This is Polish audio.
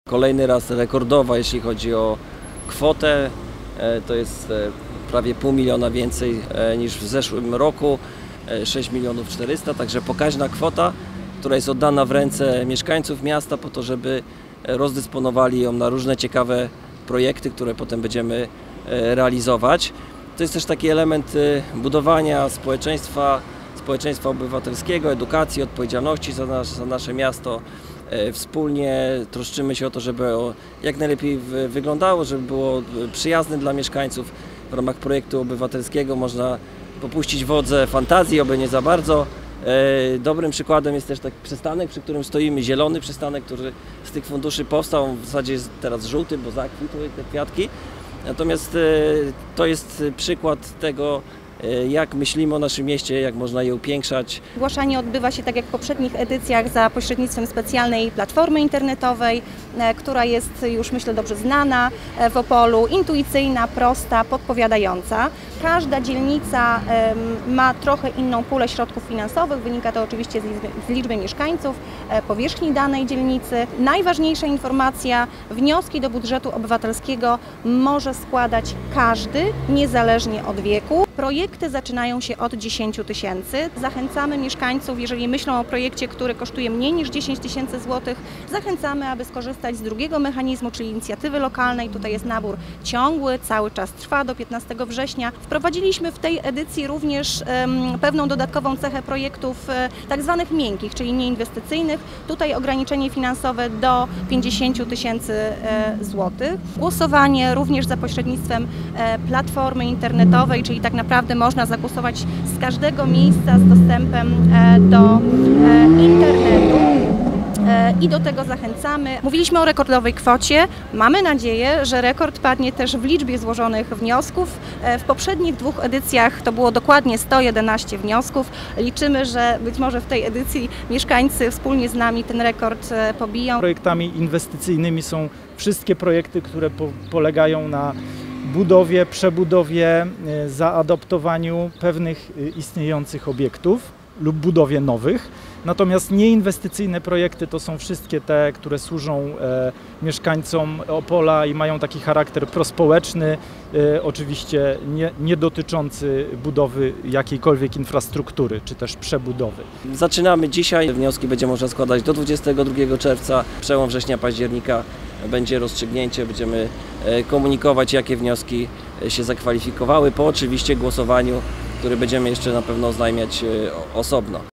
Kolejny raz rekordowa, jeśli chodzi o kwotę, to jest prawie 500 000 więcej niż w zeszłym roku, 6 400 000, także pokaźna kwota, która jest oddana w ręce mieszkańców miasta po to, żeby rozdysponowali ją na różne ciekawe projekty, które potem będziemy realizować. To jest też taki element budowania społeczeństwa obywatelskiego, edukacji, odpowiedzialności za nasze miasto. Wspólnie troszczymy się o to, żeby jak najlepiej wyglądało, żeby było przyjazne dla mieszkańców. W ramach projektu obywatelskiego można popuścić wodze fantazji, oby nie za bardzo. Dobrym przykładem jest też taki przystanek, przy którym stoimy, zielony przystanek, który z tych funduszy powstał. W zasadzie jest teraz żółty, bo zakwitły te kwiatki. Natomiast to jest przykład tego, jak myślimy o naszym mieście, jak można je upiększać. Zgłaszanie odbywa się tak jak w poprzednich edycjach za pośrednictwem specjalnej platformy internetowej, która jest już, myślę, dobrze znana w Opolu, intuicyjna, prosta, podpowiadająca. Każda dzielnica ma trochę inną pulę środków finansowych, wynika to oczywiście z liczby mieszkańców, powierzchni danej dzielnicy. Najważniejsza informacja, wnioski do budżetu obywatelskiego może składać każdy, niezależnie od wieku. Projekty zaczynają się od 10 000. Zachęcamy mieszkańców, jeżeli myślą o projekcie, który kosztuje mniej niż 10 000 złotych, zachęcamy, aby skorzystać z drugiego mechanizmu, czyli inicjatywy lokalnej. Tutaj jest nabór ciągły, cały czas trwa do 15 września. Wprowadziliśmy w tej edycji również pewną dodatkową cechę projektów tak zwanych miękkich, czyli nieinwestycyjnych. Tutaj ograniczenie finansowe do 50 000 złotych. Głosowanie również za pośrednictwem platformy internetowej, czyli tak naprawdę można zagłosować z każdego miejsca z dostępem do internetu. I do tego zachęcamy. Mówiliśmy o rekordowej kwocie. Mamy nadzieję, że rekord padnie też w liczbie złożonych wniosków. W poprzednich 2 edycjach to było dokładnie 111 wniosków. Liczymy, że być może w tej edycji mieszkańcy wspólnie z nami ten rekord pobiją. Projektami inwestycyjnymi są wszystkie projekty, które polegają na budowie, przebudowie, zaadoptowaniu pewnych istniejących obiektów lub budowie nowych. Natomiast nieinwestycyjne projekty to są wszystkie te, które służą mieszkańcom Opola i mają taki charakter prospołeczny, oczywiście nie dotyczący budowy jakiejkolwiek infrastruktury, czy też przebudowy. Zaczynamy dzisiaj, wnioski będzie można składać do 22 czerwca, przełom września-października będzie rozstrzygnięcie, będziemy komunikować, jakie wnioski się zakwalifikowały, po oczywiście głosowaniu, który będziemy jeszcze na pewno oznajmiać osobno.